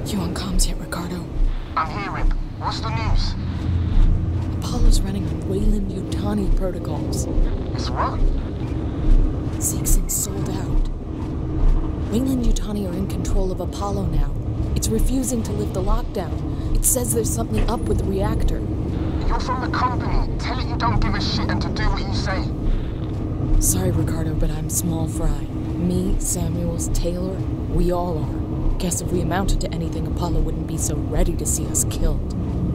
You on comms yet, Ricardo? I'm hearing. What's the news? Apollo's running Weyland-Yutani protocols. It's what? Seegson sold out. Weyland-Yutani are in control of Apollo now. It's refusing to lift the lockdown. It says there's something up with the reactor. You're from the company. Tell it you don't give a shit and to do what you say. Sorry, Ricardo, but I'm small fry. Me, Samuels, Taylor, we all are. Guess if we amounted to anything, Apollo wouldn't be so ready to see us killed.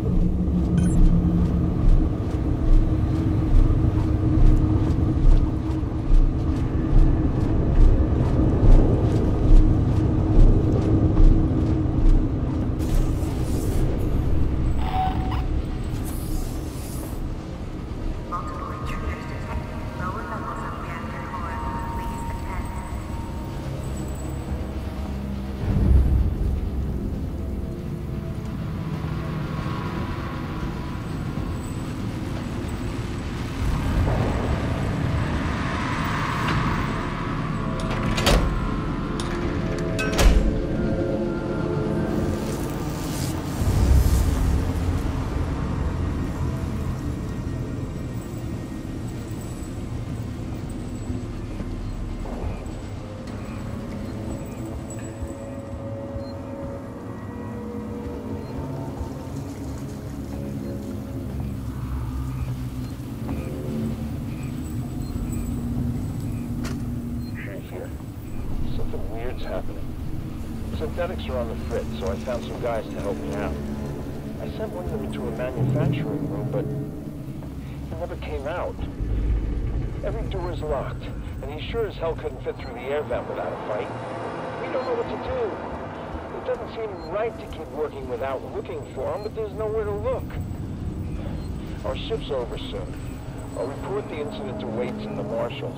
Synthetics are on the fritz, so I found some guys to help me out. I sent one of them into a manufacturing room, but he never came out. Every door is locked, and he sure as hell couldn't fit through the air vent without a fight. We don't know what to do. It doesn't seem right to keep working without looking for him, but there's nowhere to look. Our shift's over soon. I'll report the incident to Waits and the marshals.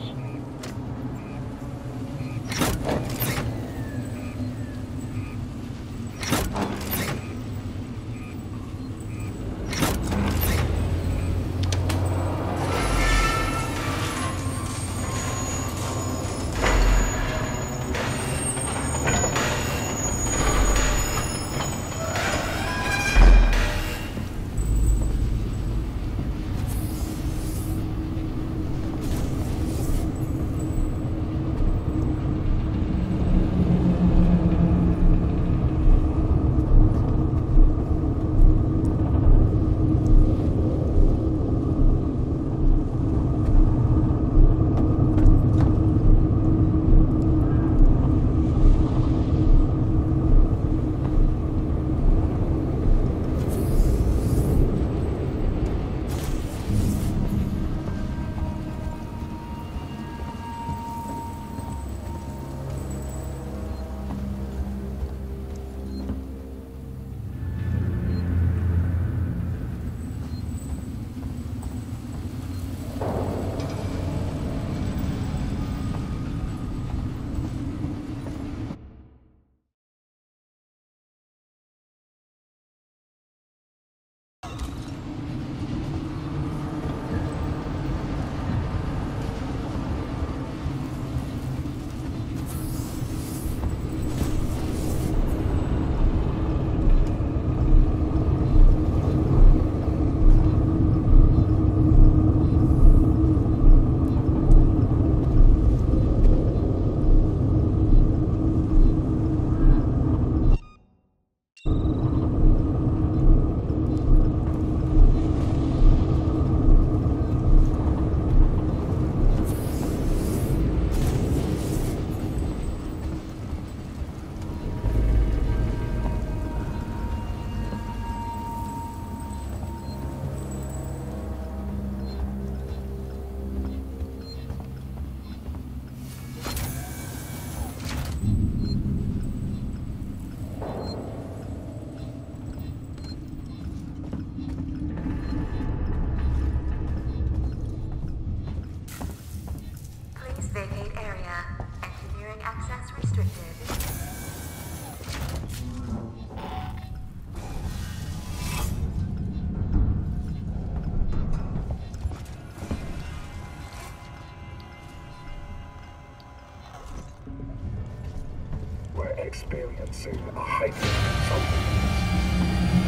experiencing a heightened something.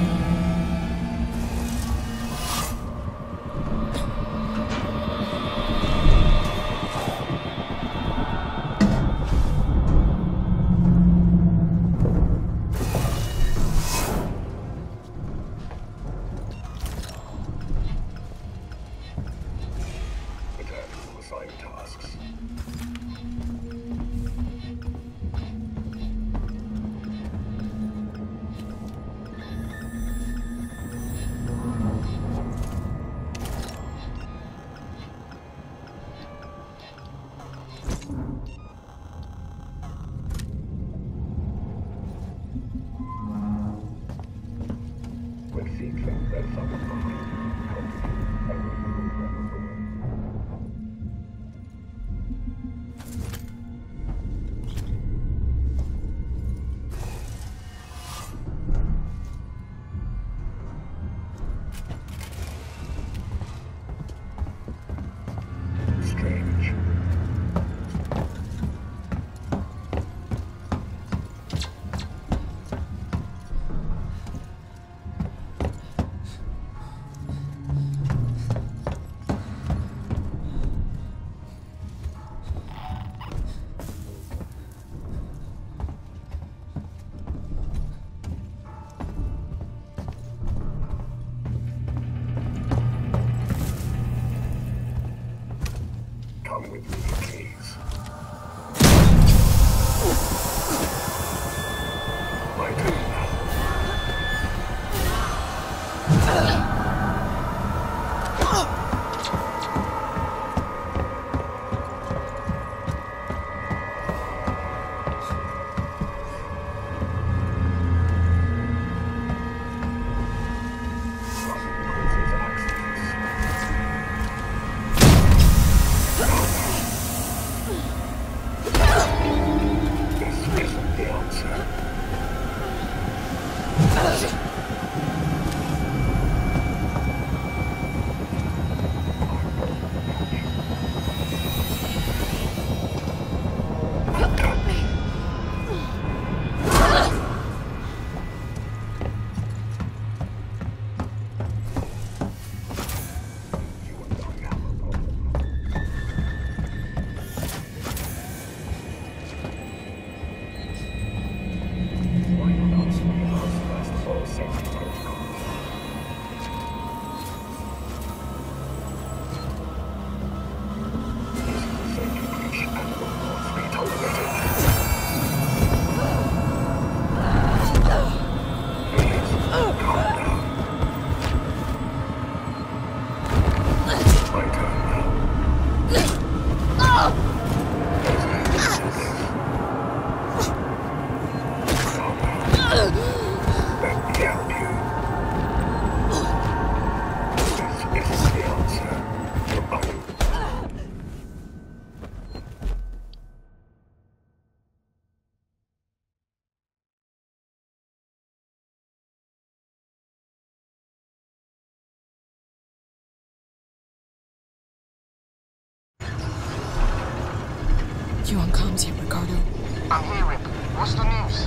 You on comms yet, Ricardo? I'm here, Rip. What's the news?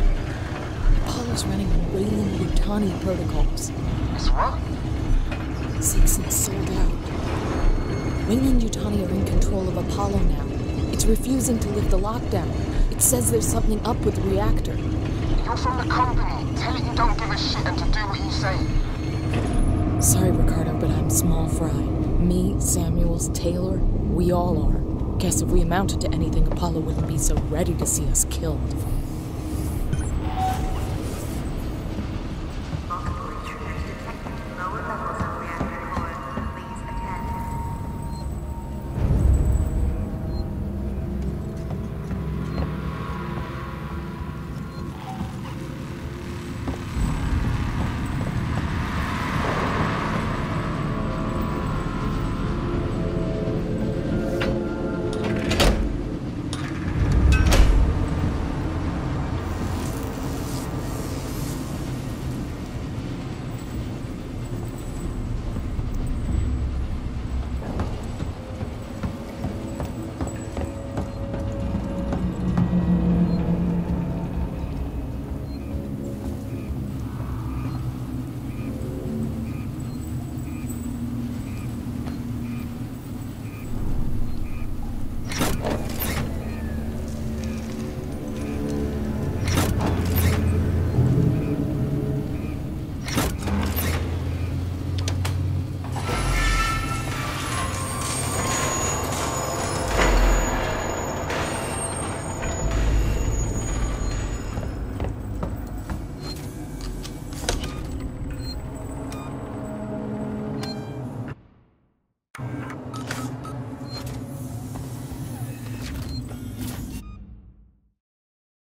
Apollo's running on Weyland-Yutani protocols. It's what? Seegson's sold out. Weyland-Yutani are in control of Apollo now. It's refusing to lift the lockdown. It says there's something up with the reactor. You're from the company. Tell it you don't give a shit and to do what you say. Sorry, Ricardo, but I'm small fry. Me, Samuels, Taylor, we all are. Guess if we amounted to anything, Apollo wouldn't be so ready to see us killed.